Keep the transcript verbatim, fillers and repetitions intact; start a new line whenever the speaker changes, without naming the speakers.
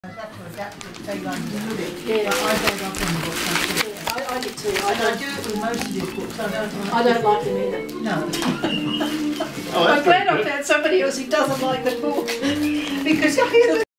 I'd have to adapt it, say London a bit.
Yeah.
But I gave up on the books.
Yeah, I, I did too. I
I, I
don't,
do it with most of his books. I don't like
I don't like them either.
No.
Oh, that's
I'm glad
pretty
I
good.
found somebody else who doesn't like the book.
Because I hear